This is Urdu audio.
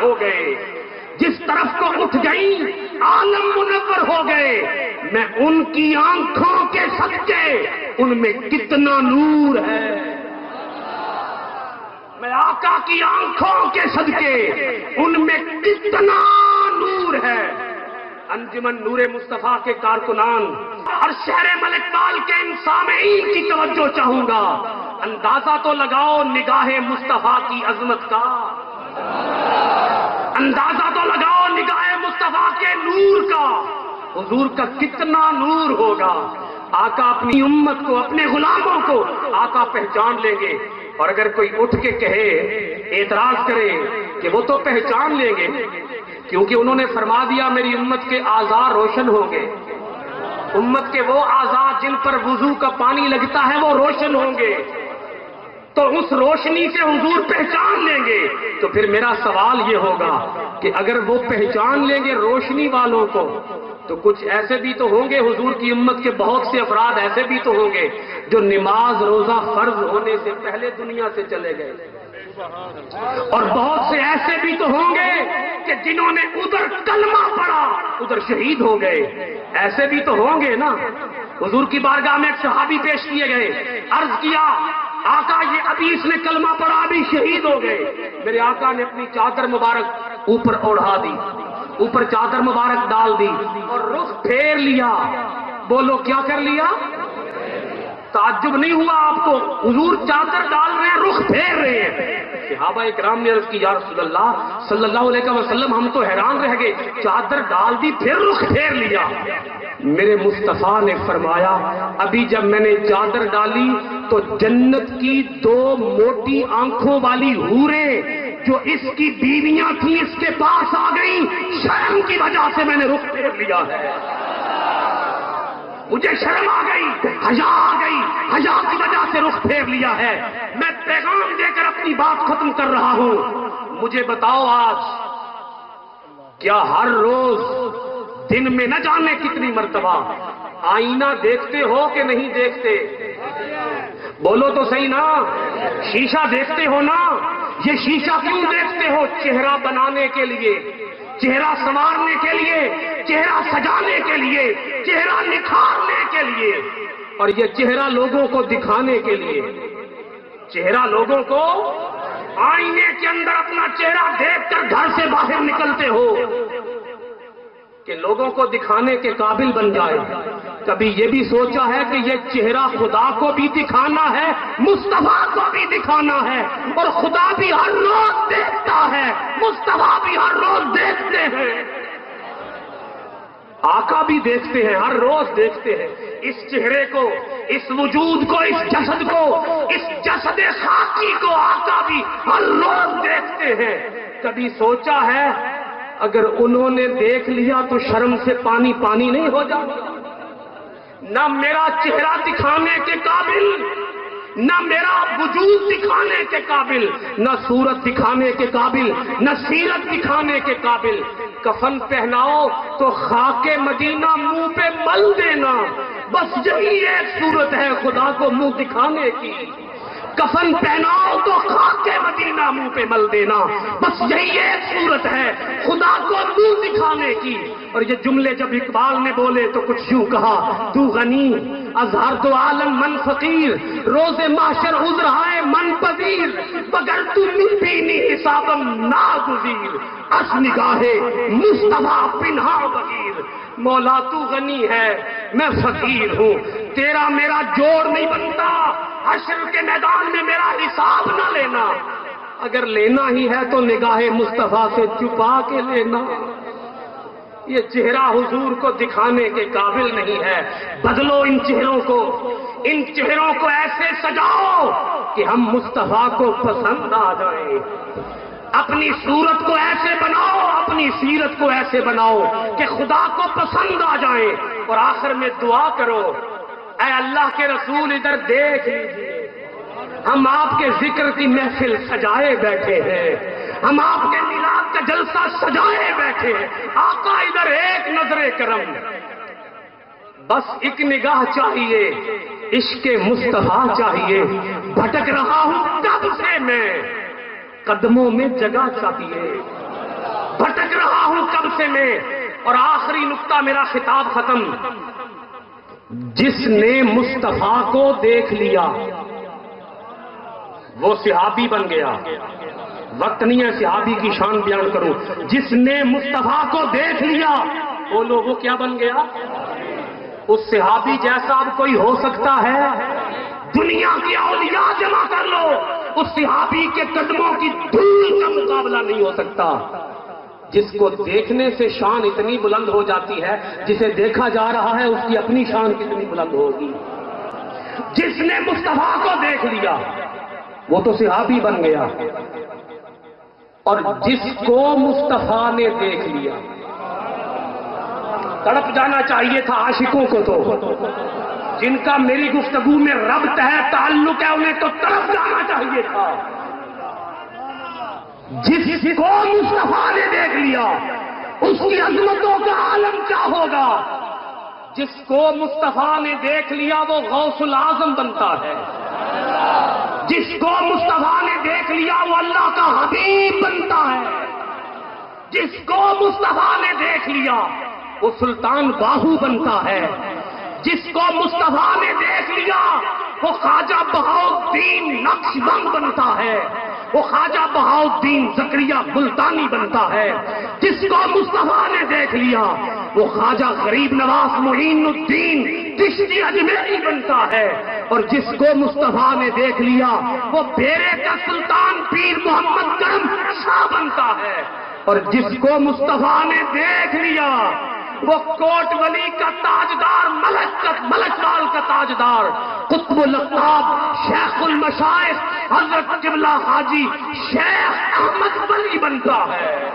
ہو گئے، جس طرف کو اٹھ گئی عالم منور ہو گئے۔ میں ان کی آنکھوں کے صدقے، ان میں کتنا نور ہے، میں آقا کی آنکھوں کے صدقے ان میں کتنا نور ہے۔ انجمن نور مصطفیٰ کے کارکنان اور شہر ملک پال کے ان سامعین کی توجہ چاہوں گا، اندازہ تو لگاؤ نگاہ مصطفیٰ کی عظمت کا، اندازہ تو لگاؤ نگاہ مصطفیٰ کے نور کا، حضور کا کتنا نور ہوگا۔ آقا اپنی امت کو، اپنے غلاموں کو آقا پہچان لیں گے، اور اگر کوئی اٹھ کے کہے، اعتراض کرے کہ وہ تو پہچان لیں گے کیونکہ انہوں نے فرما دیا میری امت کے اعضاء روشن ہوں گے، امت کے وہ اعضاء جن پر وضو کا پانی لگتا ہے وہ روشن ہوں گے، تو اس روشنی سے حضور پہچان لیں گے۔ تو پھر میرا سوال یہ ہوگا کہ اگر وہ پہچان لیں گے روشنی والوں کو، تو کچھ ایسے بھی تو ہوں گے، حضور کی امت کے بہت سے افراد ایسے بھی تو ہوں گے جو نماز روزہ فرض ہونے سے پہلے دنیا سے چلے گئے، اور بہت سے ایسے بھی تو ہوں گے کہ جنہوں نے ادھر کلمہ پڑھا ادھر شہید ہو گئے، ایسے بھی تو ہوں گے نا۔ حضور کی بارگاہ میں ایک صحابی پیش کیے گئے، عرض کیا آقا یہ ابھی اس نے کلمہ پڑھا ابھی شہید ہو گئے۔ میرے آقا نے اپنی چادر مبارک اوپر اوڑھا دی، اوپر چادر مبارک ڈال دی اور رخ پھیر لیا۔ بولو کیا کر لیا؟ تعجب نہیں ہوا آپ کو؟ حضور چادر ڈال رہے ہیں، رخ پھیر رہے ہیں۔ صحابہ اکرام نے عرض کی یا رسول اللہ صلی اللہ علیہ وسلم ہم تو حیران رہ گئے، چادر ڈال دی پھر رخ پھیر لیا۔ میرے مصطفیٰ نے فرمایا ابھی جب میں نے چادر ڈالی تو جنت کی دو موٹی آنکھوں والی حوریں جو اس کی بیویاں تھیں اس کے پاس آ گئیں، شرم کی وجہ سے میں نے رخ پھیر لیا ہے، مجھے شرم آ گئی، حیا آ گئی، حیا کی وجہ سے رخ پھیر لیا ہے۔ میں پیغام دے کر اپنی بات ختم کر رہا ہوں۔ مجھے بتاؤ آج کیا ہر روز دن میں نہ جانے کتنی مرتبہ آئینہ دیکھتے ہو کہ نہیں دیکھتے؟ بولو تو صحیح نا، شیشہ دیکھتے ہو نا؟ یہ شیشہ کیوں دیکھتے ہو؟ چہرہ بنانے کے لیے، چہرہ سنوارنے کے لیے، چہرہ سجانے کے لیے، چہرہ نکھارنے کے لیے، اور یہ چہرہ لوگوں کو دکھانے کے لیے۔ چہرہ لوگوں کو، آئینے کے اندر اپنا چہرہ دیکھ کر گھر سے باہر نکلتے ہو کہ لوگوں کو دکھانے کے قابل بن جائے۔ کبھی یہ بھی سوچا ہے کہ یہ چہرہ خدا کو بھی دکھانا ہے، مصطفیٰ کو بھی دکھانا ہے، اور خدا بھی ہر روز دیکھتا ہے، مصطفیٰ بھی ہر روز دیکھتے ہیں، آقا بھی دیکھتے ہیں، ہر روز دیکھتے ہیں۔ اس چہرے کو، اس وجود کو، اس جسد کو، اس جسد خاکی کو آقا بھی ہر روز دیکھتے ہیں۔ کبھی سوچا ہے اگر انہوں نے دیکھ لیا تو شرم سے پانی پانی نہیں ہو جاتا؟ نہ میرا چہرہ دکھانے کے قابل، نہ میرا وجود دکھانے کے قابل، نہ صورت دکھانے کے قابل، نہ سیرت دکھانے کے قابل۔ کفن پہناؤ تو خاک مدینہ منہ پہ مل دینا، بس یہی ایک صورت ہے خدا کو منہ دکھانے کی۔ کفن پہناؤ تو خاک مدینہ منہ پہ مل دینا، بس یہی ایک صورت ہے خدا کو منہ دکھانے کی۔ اور یہ جملے جب اقبال نے بولے تو کچھ یوں کہا، تو غنی اظہر تو عالم من فقیر، روز محشر عذرہائے من پذیر، مگر تو مبینی حسابم ناگزیر، اس نگاہ مصطفیٰ پنہا بغیر۔ مولا تو غنی ہے میں فقیر ہوں، تیرا میرا جوڑ نہیں بنتا، حشر کے میدان میں میرا حساب نہ لینا، اگر لینا ہی ہے تو نگاہ مصطفیٰ سے چھپا کے لینا۔ یہ چہرہ حضور کو دکھانے کے قابل نہیں ہے۔ بدلو ان چہروں کو، ان چہروں کو ایسے سجاؤ کہ ہم مصطفیٰ کو پسند آ جائیں۔ اپنی صورت کو ایسے بناؤ، اپنی سیرت کو ایسے بناؤ کہ خدا کو پسند آ جائیں۔ اور آخر میں دعا کرو، اے اللہ کے رسول ادھر دیکھ لیجیے، ہم آپ کے ذکر کی محفل سجائے بیٹھے ہیں، ہم آپ کے میلاد کا جلسہ سجائے بیٹھے ہیں، آقا ادھر ایک نظر کرم، بس ایک نگاہ چاہیے، عشق مصطفیٰ چاہیے، بھٹک رہا ہوں کب سے میں، قدموں میں جگہ چاہیے۔ بھٹک رہا ہوں کب سے میں. اور آخری نقطہ میرا خطاب ختم. جس نے مصطفیٰ کو دیکھ لیا وہ صحابی بن گیا. وقت نہیں ہے صحابی کی شان بیان کروں. جس نے مصطفیٰ کو دیکھ لیا بولو وہ کیا بن گیا؟ اس صحابی جیسا اب کوئی ہو سکتا ہے؟ دنیا کی اولیاء جمع کر لو، اس صحابی کے قدموں کی دھول کا مقابلہ نہیں ہو سکتا. جس کو دیکھنے سے شان اتنی بلند ہو جاتی ہے، جسے دیکھا جا رہا ہے اس کی اپنی شان کتنی بلند ہوگی. جس نے مصطفیٰ کو دیکھ لیا وہ تو صحابی بن گیا. اور جس کو مصطفیٰ نے دیکھ لیا، تڑپ جانا چاہیے تھا عاشقوں کو. تو جن کا میری گفتگو میں ربط ہے، تعلق ہے، انہیں تو تڑپ جانا چاہیے تھا. جس کو مصطفیٰ نے دیکھ لیا اس کی عظمتوں کا عالم کیا ہوگا. جس کو مصطفیٰ نے دیکھ لیا وہ غوث العظم بنتا ہے. جس کو مصطفیٰ نے دیکھ لیا وہ اللہ کا حبیب بنتا ہے. جس کو مصطفیٰ نے دیکھ لیا وہ سلطان باہو بنتا ہے. جس کو مصطفیٰ نے دیکھ لیا وہ خواجہ بہاؤالدین نقش بند بنتا ہے. وہ خواجہ بہاؤالدین زکریا ملتانی بنتا ہے. جس کو مصطفیٰ نے دیکھ لیا وہ خواجہ غریب نواز معین الدین چشتی اجمیری بنتا ہے. اور جس کو مصطفیٰ نے دیکھ لیا وہ بیرے کا سلطان پیر محمد کرم شاہ بنتا ہے. اور جس کو مصطفیٰ نے دیکھ لیا وہ کوٹ ولی کا تاجدار، ملک وال کا تاجدار، قطب الاقطاب، شیخ المشائخ، حضرت قبلہ حاجی شیخ احمد ولی بنتا ہے.